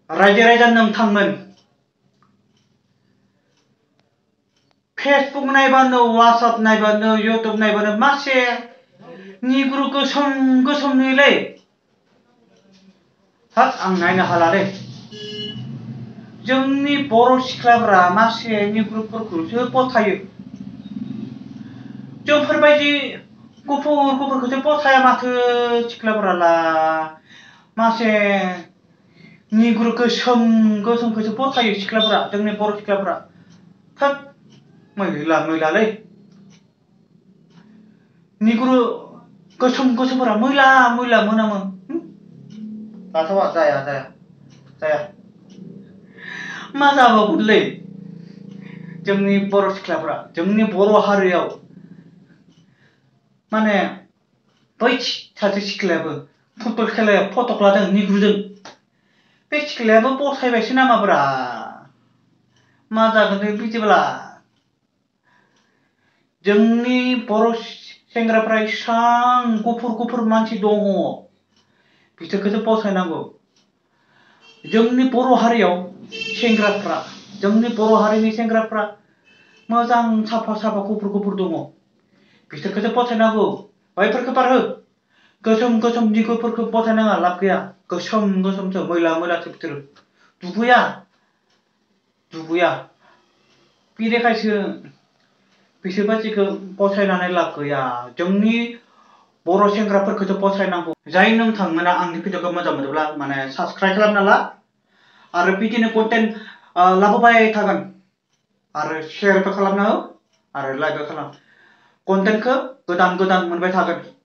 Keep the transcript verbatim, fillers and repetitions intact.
रायजो राजा नोंथांमोन फेसबुक नायबानो वाट्सएप नायबानो यूट्यूब नायबानो मासे निग्रु गोसोम गोसोम नुयोलै हाब आं नायनो हालालै जोंनि बर' सिख्लाफोरा मासे निग्रुफोरखौसो फोथायो जोंफोरबायदि गुफुर गुफुरखौसो फोथाया माथो सिख्लाफोरालाय मासे निग्रु गोसोम गोसोमखौसो फोथायो सिख्लाफोरा जोंनि बर' सिख्लाफोरा थोद मैला मैलालै निग्रु गोसोम गोसोमफोरा मैला मैला मोनामो जाथावा जाया जाया जाया मा जाबावगोनलै जोंनि बर' सिख्लाफोरा जोंनि बर' हारियाव माने बै सासे सिख्लायाबो फुटबल खेलायाव फटक लादों निग्रुजों बे सिख्लायाबो फसायबायसो नामाब्रा मा जागोन बिदिब्ला जोंनि बर' सेंग्राफ्रा इसां गुफुर गुफुर मानसि दङ बिसोरखौसो फसायनांगौ जोंनि बर' हारियाव सेंग्राफ्रा जोंनि बर' हारिनि सेंग्राफ्रा मोजां साफा साफा गुफुर गुफुर दङ बिसोरखौसो फसायनांगौ बैफोरखौ बारहो गोसोम गोसोम निग्रुफोरखौ फसायनाङा लाब गैया गोसोम गोसोमसो मैला मैलासो बिसोरो दुगैया दुगैया बिनिखायसो बिसोरबायदिखौ फसायनानै लाब गैया जोंनि बर' सेंग्राफोरखौसो फसायनांगौ जाय नोंथांमोना आंनि भिडिअखौ मोजां मोनोब्ला माने साबस्क्राइब खालामना ला आरो बिदिनो कन्टेन्ट लाबोबाय थागोन आरो शेयारबो खालामना हो आरो लाइकबो खालाम कन्टेन्टखौ गोदान गोदान मोनबाय थागोन